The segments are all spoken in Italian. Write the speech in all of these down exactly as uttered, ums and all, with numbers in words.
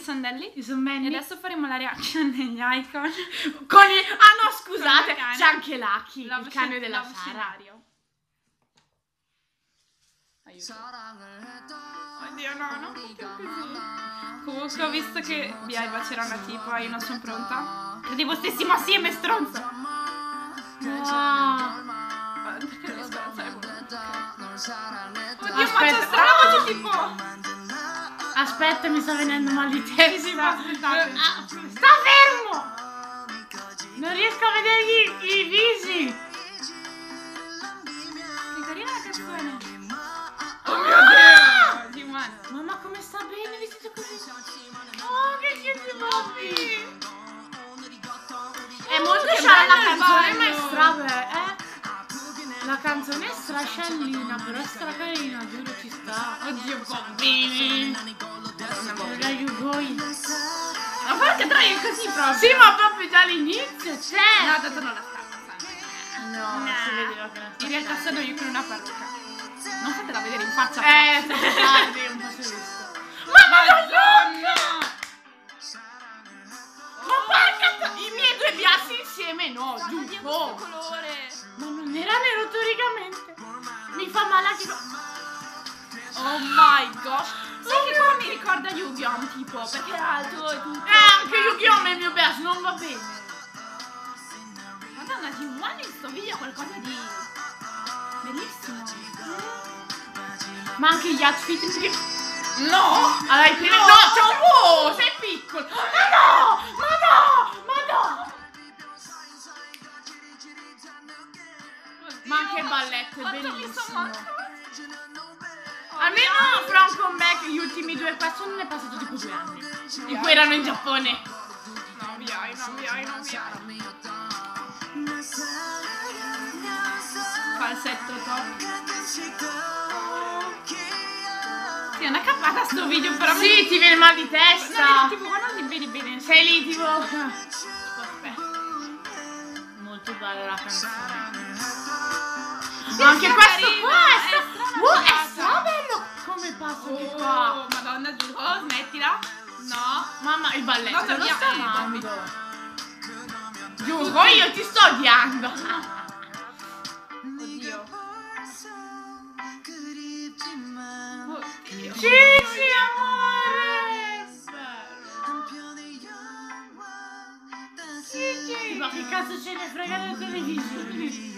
sono Delly. Io sono Mandy. E adesso faremo la reaction degli icon. Con il... Ah no, scusate, Con il c'è anche Lucky, Love il cane scen- della love Sara. scenario. Aiuto. Oddio, no, non faccio così. Comunque ho visto che Bia bacerà una tipa, io non sono pronta. Credevo stessimo assieme, stronzo. No. Perché devo stronzare quello? Oddio, Aspetta. ma c'è strana voce tipo... Aspetta, mi sta venendo mal di testa. Sì, ma aspettate. Ah, sta fermo! Non riesco a vedere i, i visi. Che carina la canzone. Oh mio Dio! Di umano. Mamma come sta bene vestito così. Oh, che cute Bobby. È molto che scialla la bello il canzone, ma è ballo. stra eh? La canzone è strascellina, però è stracarina, giuro ci sta. Oddio, Bobby. Where are you going? Ma porca troia, è così proprio. Sì, ma proprio già all'inizio c'è. No, tanto non la sta. No, No. si vedeva che non In realtà sono io con una parrucca. Non fatela vedere in faccia. Eh, troppo tardi, un po' si è visto. Ma madonna! Ma porca, i miei due biassi insieme no, Oddio, giusto. questo colore. Ma non era nero teoricamente. Mi fa male anche... Oh my gosh. Sai che qua mi ricorda Yu-Gi-Oh! Tipo, perché è alto e tutto. Eh, anche Yu-Gi-Oh! Ma il mio bias non va bene. Madonna, di un in sto video qualcosa di bellissimo. Ma anche gli outfit. No! Allora, i primi... No! No, c'è un... Oh, sei piccolo. Ma no! Ma no! Ma no! Ma anche il balletto è Quanto mi sono bellissimo. Almeno fra un comeback gli ultimi due questo non è passato tipo due anni. In cui erano in Giappone. No, via, no, via, no, via. Falsetto top. Sì, è una cappata sto video, però. Sì, ti viene mal di testa. No, tipo, ma non li vedi bene. Sei lì tipo... Aspetta. Molto bella la canzone. Sì, Ma anche è questo carino, qua è è stra... strano, Uh, è girata. stra bello. Come passa anche qua. Oh, madonna, giuro. Oh, smettila. No. Mamma, il balletto No, lo torniamo- sta eh, amando. Giuro, io ti sto odiando. Oddio. Oddio. Sì, sì, amore. Sì, sì. Ma che cazzo ce ne frega della televisione?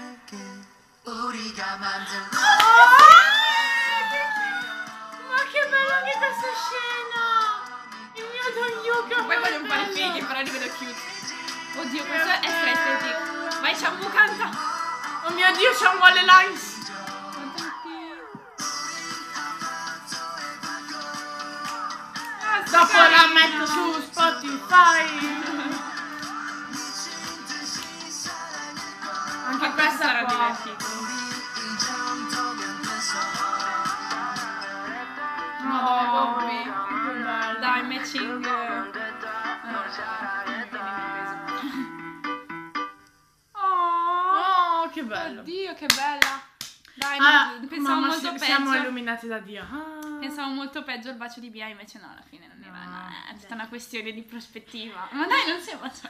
Ma che bella anche questa scena! Il mio Don Yuka! Poi voglio fare figli, però li vedo cute. Oddio, questo è stra estetic. Vai, Ciammu, canta. Oh mio Dio, c'è un Wall Lines! Dopo la metto su Spotify! Anche questa sarà qua. divertito. No, Bobby. che bello. Dai, matching. Oh, Oh, che bello. oddio, che bella. Dai, Ah, no, pensavo mamma, molto si- siamo peggio. illuminati da Dio. Ah. Pensavo molto peggio il bacio di Bia, invece no, alla fine non era. No, No, è tutta dai. una questione di prospettiva. Ma dai, non siamo baciati.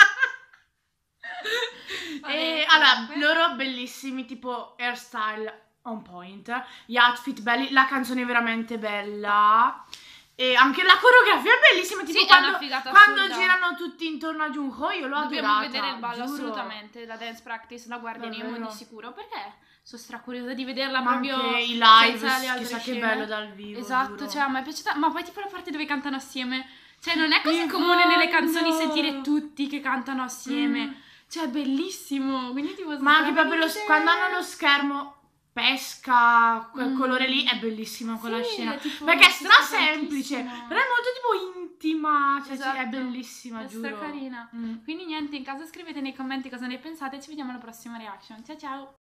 E allora, loro bellissimi, tipo hairstyle on point, gli outfit belli, la canzone è veramente bella. E anche la coreografia è bellissima, tipo Sì, è quando, una figata quando assurda. girano tutti intorno a Junho, io l'ho Dobbiamo adorata. vedere il ballo, giuro. assolutamente. La dance practice la guarderemo Davvero. di sicuro. Perché sono stracuriosa di vederla Ma proprio anche i live, senza le altre chissà che scene. bello dal vivo. Esatto, giuro. cioè a me è piaciuta. Ma poi tipo la parte dove cantano assieme. Cioè non è così Mi comune nelle voglio. canzoni sentire tutti che cantano assieme. Mm. Cioè è bellissimo. Quindi tipo Ma anche proprio lo, veramente- quando hanno lo schermo pesca, quel Mm. colore lì, è bellissima quella Sì, scena. è tipo- Perché è sì, stra sì, semplice, tantissimo. però è molto tipo intima, cioè sì, è Esatto. bellissima, È giuro. stracarina. Mm. Quindi niente, in caso scrivete nei commenti cosa ne pensate. Ci vediamo alla prossima reaction. Ciao ciao.